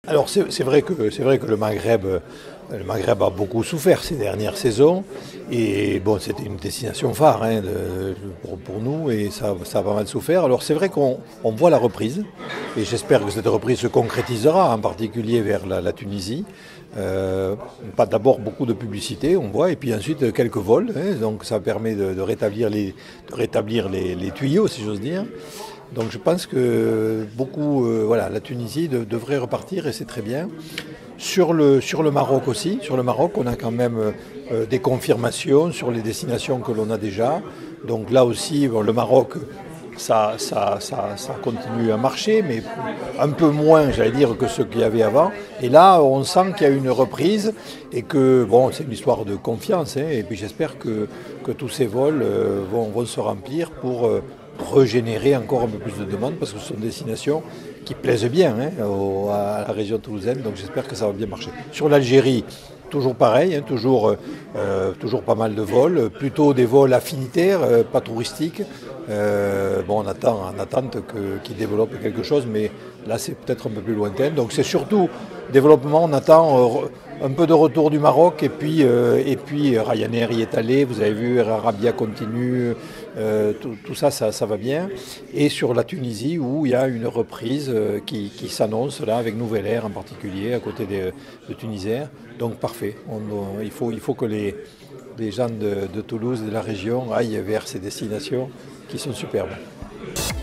Alors c'est vrai que le Maghreb a beaucoup souffert ces dernières saisons et bon c'était une destination phare hein, pour nous et ça a pas mal souffert. Alors c'est vrai qu'on voit la reprise et j'espère que cette reprise se concrétisera en particulier vers la Tunisie. Pas d'abord beaucoup de publicité on voit et puis ensuite quelques vols hein, donc ça permet de rétablir les tuyaux si j'ose dire. Donc je pense que beaucoup, voilà, la Tunisie devrait repartir et c'est très bien. Sur le Maroc aussi, sur le Maroc, on a quand même des confirmations sur les destinations que l'on a déjà. Donc là aussi, bon, le Maroc, ça continue à marcher, mais un peu moins, j'allais dire, que ce qu'il y avait avant. Et là, on sent qu'il y a une reprise et que, bon, c'est une histoire de confiance. Hein, et puis j'espère que tous ces vols vont se remplir pour régénérer encore un peu plus de demandes parce que ce sont des destinations qui plaisent bien hein, à la région toulousaine. Donc j'espère que ça va bien marcher. Sur l'Algérie, toujours pareil, hein, toujours pas mal de vols, plutôt des vols affinitaires, pas touristiques. Bon, on attend en attente qu'ils développent quelque chose, mais là c'est peut-être un peu plus lointain. Donc c'est surtout développement, on attend un peu de retour du Maroc et puis Ryanair y est allé, vous avez vu, Air Arabia continue, tout ça, ça va bien. Et sur la Tunisie où il y a une reprise qui s'annonce là avec Nouvelle Air en particulier à côté de Tunisair. Donc parfait, il faut que les gens de Toulouse et de la région aillent vers ces destinations qui sont superbes.